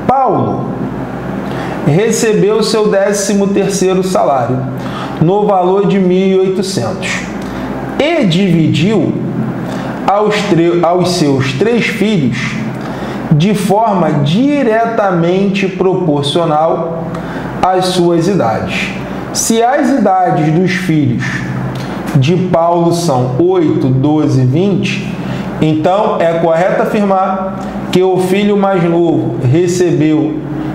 Paulo recebeu seu 13º salário, no valor de 1.800, e dividiu aos seus 3 filhos de forma diretamente proporcional às suas idades. Se as idades dos filhos de Paulo são 8, 12 e 20, então é correto afirmar que o filho mais novo recebeu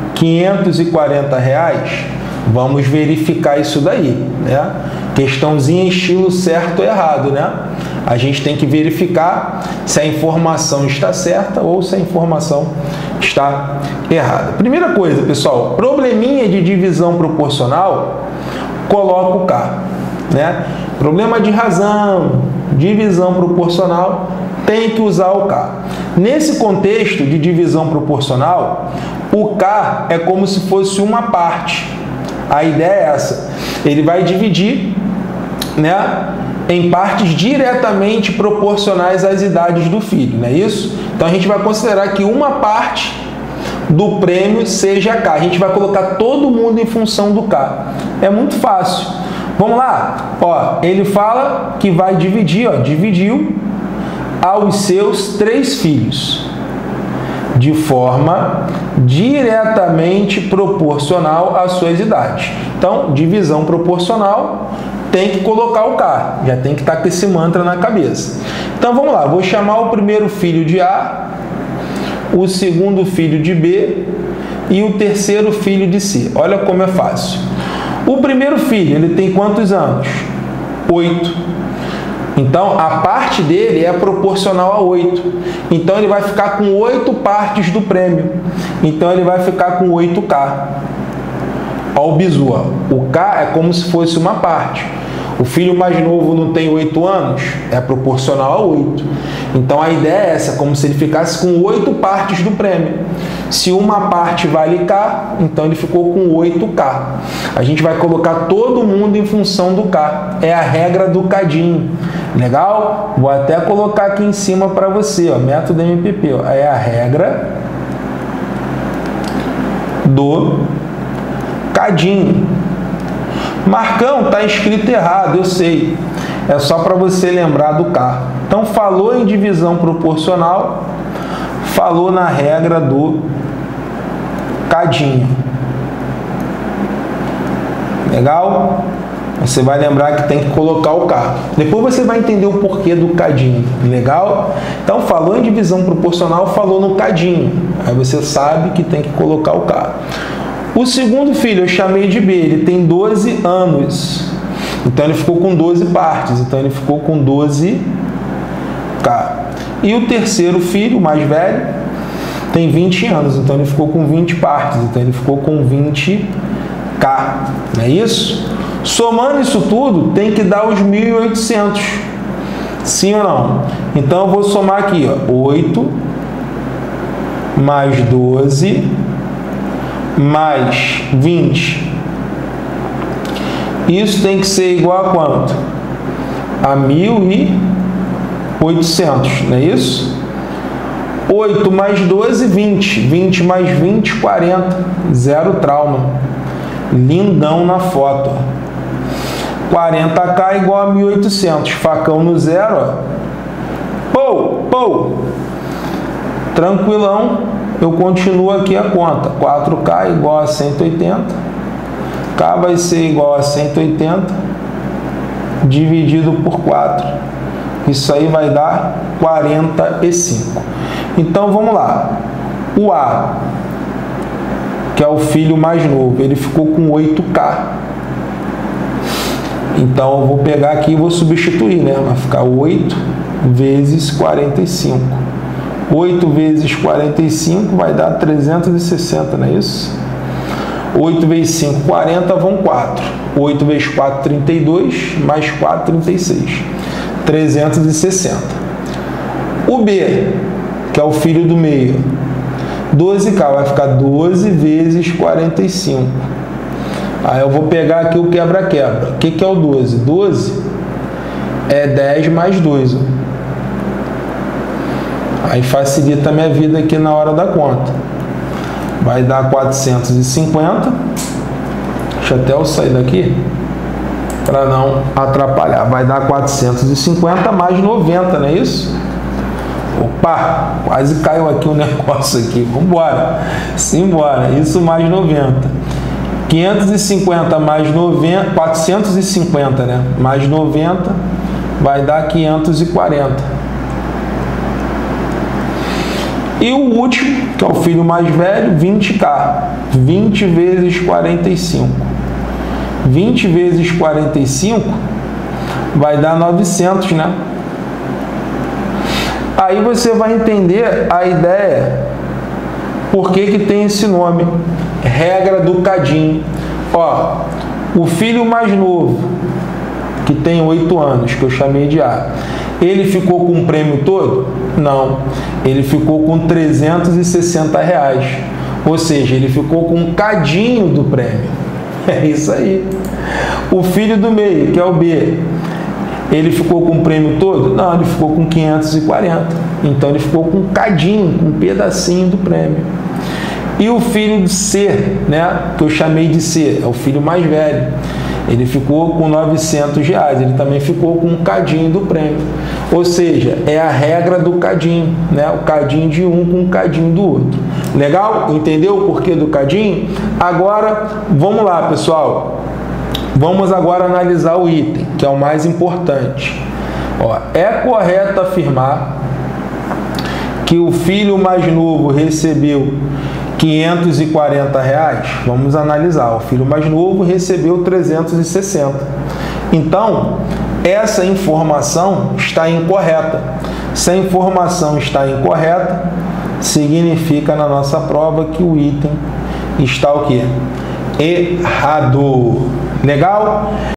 R$540. Vamos verificar isso daí, né? Questãozinha estilo certo ou errado, né? A gente tem que verificar se a informação está certa ou se a informação está errada. Primeira coisa, pessoal, probleminha de divisão proporcional, coloca o K, né? Problema de razão, divisão proporcional, tem que usar o K. Nesse contexto de divisão proporcional, o K é como se fosse uma parte. A ideia é essa. Ele vai dividir, né, em partes diretamente proporcionais às idades do filho, não é isso? Então a gente vai considerar que uma parte do prêmio seja K. A gente vai colocar todo mundo em função do K. É muito fácil. Vamos lá? Ó, ele fala que vai dividir, ó, dividiu aos seus 3 filhos de forma diretamente proporcional às suas idades. Então, divisão proporcional, tem que colocar o K, já tem que estar com esse mantra na cabeça. Então, vamos lá, vou chamar o primeiro filho de A, o segundo filho de B e o terceiro filho de C. Olha como é fácil. O primeiro filho, ele tem quantos anos? 8. Então, a parte dele é proporcional a 8. Então, ele vai ficar com 8 partes do prêmio. Então, ele vai ficar com 8K. Olha o bizu, ó. O K é como se fosse uma parte. O filho mais novo não tem 8 anos? É proporcional a 8. Então, a ideia é essa, como se ele ficasse com 8 partes do prêmio. Se uma parte vale K, então ele ficou com 8K. A gente vai colocar todo mundo em função do K. É a regra do cadinho. Legal? Vou até colocar aqui em cima para você, ó, método MPP. Ó. É a regra do cadinho. Marcão, tá escrito errado, eu sei. É só para você lembrar do K. Então, falou em divisão proporcional, falou na regra do cadinho. Legal? Você vai lembrar que tem que colocar o K. Depois você vai entender o porquê do cadinho. Legal? Então, falou em divisão proporcional, falou no cadinho. Aí você sabe que tem que colocar o K. O segundo filho eu chamei de B. Ele tem 12 anos. Então, ele ficou com 12 partes. Então, ele ficou com 12K. E o terceiro filho, o mais velho, tem 20 anos. Então, ele ficou com 20 partes. Então, ele ficou com 20K. Não é isso? Somando isso tudo, tem que dar os 1.800. Sim ou não? Então, eu vou somar aqui, ó, 8 mais 12 mais 20. Isso tem que ser igual a quanto? A 1.800, não é isso? 8 mais 12, 20. 20 mais 20, 40. Zero trauma. Lindão na foto. 40K igual a 1.800. Facão no zero, ó. Pou, pou. Tranquilão. Eu continuo aqui a conta. 4K igual a 180. K vai ser igual a 180 dividido por 4. Isso aí vai dar 45. Então, vamos lá. O A, que é o filho mais novo, ele ficou com 8K. Então, eu vou pegar aqui e vou substituir, né? Vai ficar 8 vezes 45. 8 vezes 45 vai dar 360, não é isso? 8 vezes 5, 40, vão 4. 8 vezes 4, 32, mais 4, 36. 360. O B, que é o filho do meio, 12K, vai ficar 12 vezes 45. Aí eu vou pegar aqui o quebra-quebra. O que é o 12? 12 é 10 mais 2. Aí facilita a minha vida aqui na hora da conta. vai dar 450. Deixa até eu sair daqui para não atrapalhar. Vai dar 450 mais 90, não é isso? Opa, quase caiu aqui um negócio aqui. Vamos embora. Simbora. Isso mais 90. 550 mais 90, 450, né? Mais 90 vai dar 540. E o último, que é o filho mais velho, 20k. 20 vezes 45. 20 vezes 45 vai dar 900, né? Aí você vai entender a ideia, por que tem esse nome, regra do cadinho. Ó, o filho mais novo, que tem 8 anos, que eu chamei de A, ele ficou com o prêmio todo? Não, ele ficou com R$360, ou seja, ele ficou com um cadinho do prêmio. É isso aí. O filho do meio, que é o B, ele ficou com o prêmio todo? Não, ele ficou com 540. Então ele ficou com um cadinho, com um pedacinho do prêmio. E o filho do C, né, que eu chamei de C, é o filho mais velho. Ele ficou com R$900, ele também ficou com um cadinho do prêmio. Ou seja, é a regra do cadinho, né? O cadinho de um com o cadinho do outro. Legal? Entendeu o porquê do cadinho? Agora, vamos lá, pessoal. Vamos agora analisar o item, que é o mais importante. Ó, é correto afirmar que o filho mais novo recebeu R$540? Vamos analisar. O filho mais novo recebeu 360. Então, essa informação está incorreta. Se a informação está incorreta, significa na nossa prova que o item está o quê? Errado. Legal?